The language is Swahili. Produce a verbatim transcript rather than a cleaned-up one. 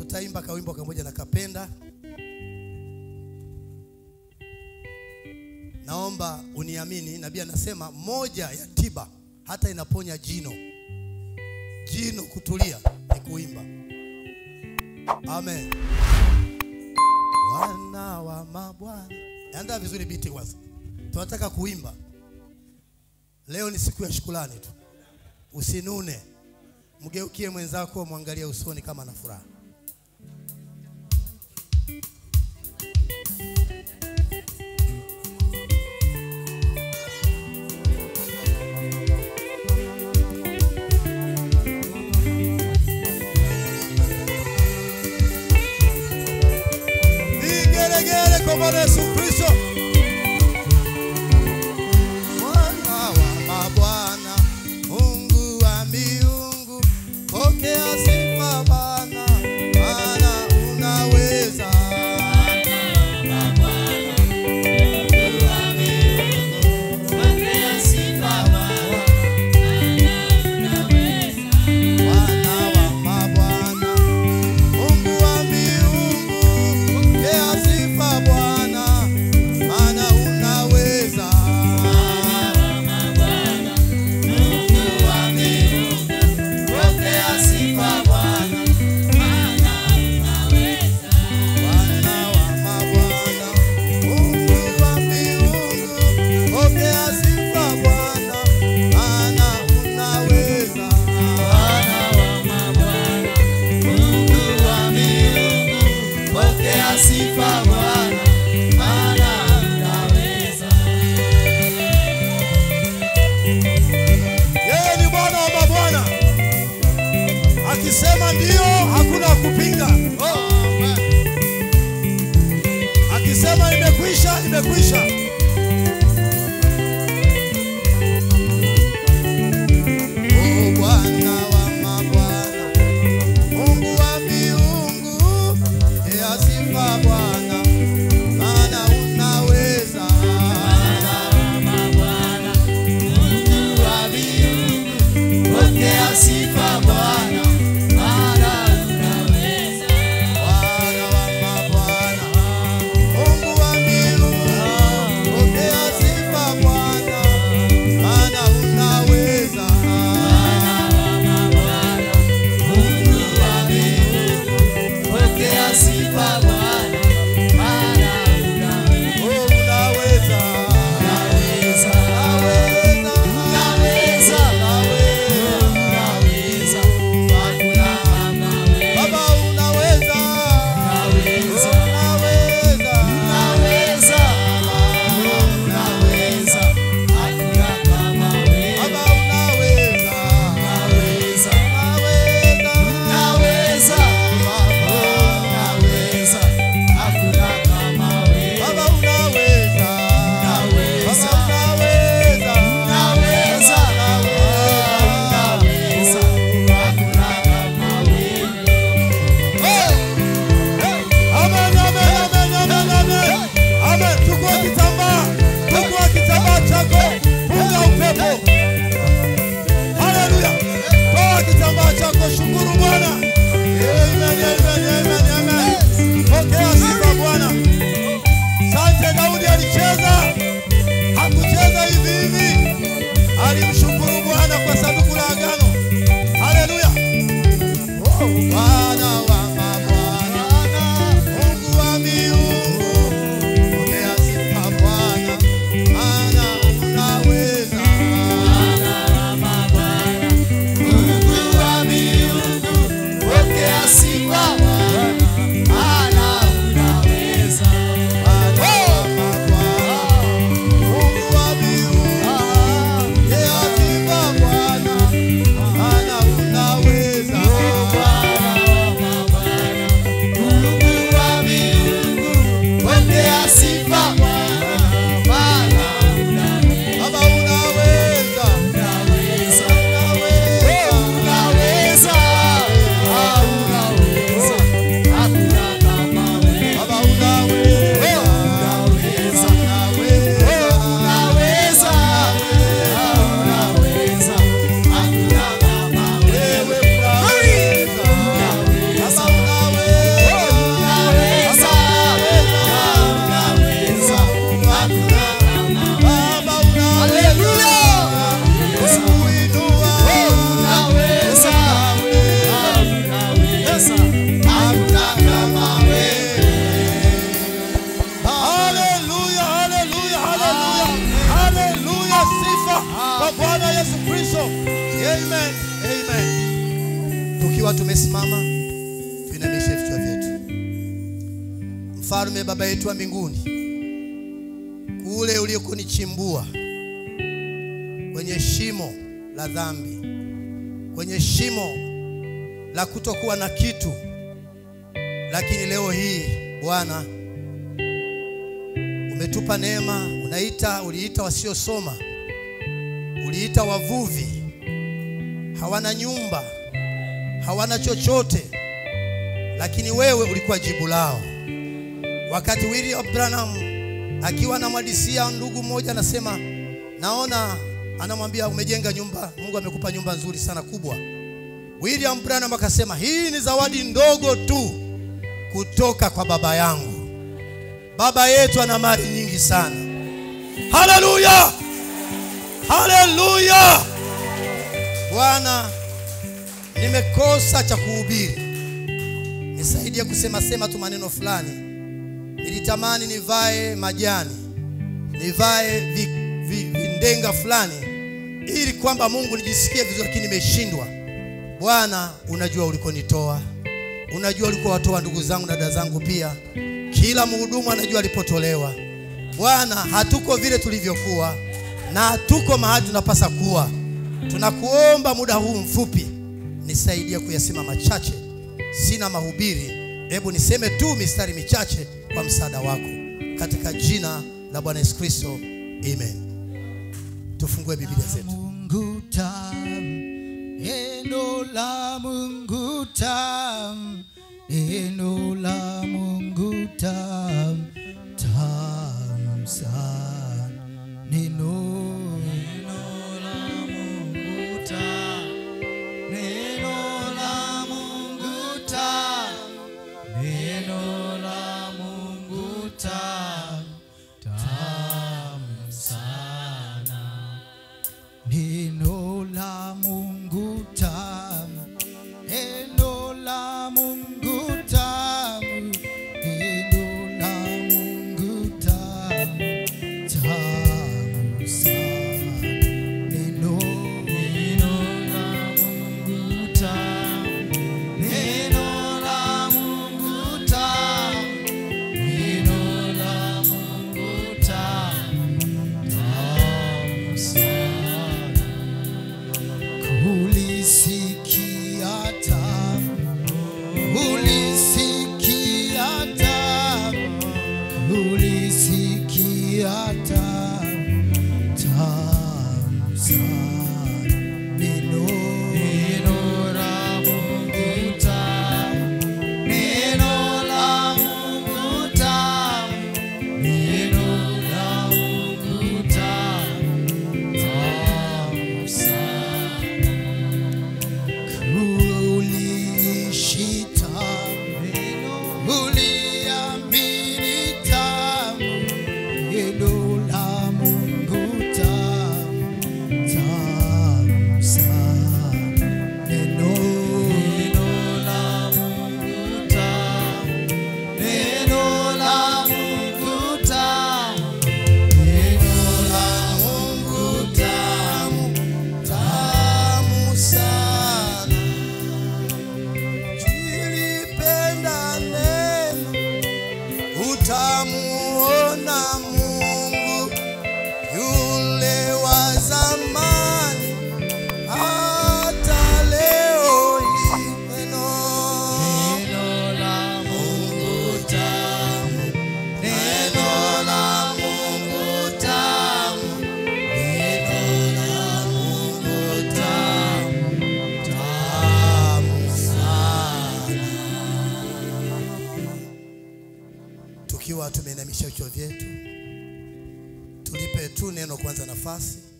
tutaimba kawimbo kamoja na kapenda. Naomba uniamini, nabii anasema moja ya tiba hata inaponya jino. Jino kutulia ni kuimba. Amen. Bwana wa mabwana. Andaa vizuri biti kwanza. Tunataka kuimba. Leo ni siku ya shukrani tu. Usinune. Mgeukie mwenzako, muangalie usoni kama ana furaha. Vigelegele kwa Bwana Yesu Kristo. Bwana wa mabwana, Mungu wa miungu, pokea sifa Bwana, maana unaweza. Mfalme Baba yetu wa mbinguni, kule ulikonichimbua kwenye shimo la dhambi, kwenye shimo la kutokuwa na kitu, lakini leo hii Bwana umetupa neema. Unaita, uliita wasiosoma, uliita wavuvi, hawana nyumba, hawana chochote, lakini wewe ulikuwa jibu lao. Wakati William Branham akiwa anamwadisia ndugu mmoja, anasema naona, anamwambia umejenga nyumba, Mungu amekupa nyumba nzuri sana kubwa. William Branham akasema hii ni zawadi ndogo tu kutoka kwa baba yangu. Baba yetu ana mali nyingi sana. Haleluya! Haleluya! Bwana, nimekosa cha kuhubiri, nisaidie kusema sema tu maneno fulani. Nilitamani nivae majani, nivae vi, vi, vindenga fulani, ili kwamba Mungu nijisikie vizuri, lakini nimeshindwa. Bwana, unajua ulikonitoa, unajua ulikuwa watoa ndugu zangu na dada zangu pia. Kila mhudumu anajua alipotolewa. Bwana, hatuko vile tulivyokuwa na hatuko mahali tunapasa kuwa. Tunakuomba muda huu mfupi nisaidie kuyasema machache. Sina mahubiri, hebu niseme tu mistari michache kwa msaada wako, katika jina la Bwana Yesu Kristo, amen. Tufungue Biblia zetu. Mungu tamu, neno la Mungu tamu, neno la Mungu tamu, tamu sana. Neno, neno la Mungu tamu, neno la Mungu tamu, neno la Mungu tamu, tamu sana. Neno la Mungu tamu, neno la Mungu tamu, neno la Mungu tamu, tamu sana. Neno, neno la Mungu tamu, neno la Mungu tamu, neno la Mungu tamu, tamu sana. Ulisikia tamu, ulisikia tamu, ulisikia tamu, tamu sana. Neno, neno la Mungu tamu, neno la Mungu tamu, neno la Mungu tamu, tamu sana. Uliishi tamu, uliamini tamu, neno la Mungu tamu, tamu sana. Neno, neno la Mungu tamu, neno la Mungu tamu, neno la Mungu tamu, tamu sana. Tulipenda neno, utamuona Mungu yule wa zamani, hata leo hii. Neno, neno la Mungu tamu, neno la Mungu tamu, neno la Mungu tamu, tamu sana. Tukiwa tumeinamisha vichwa vyetu, tulipe tu neno kwanza nafasi.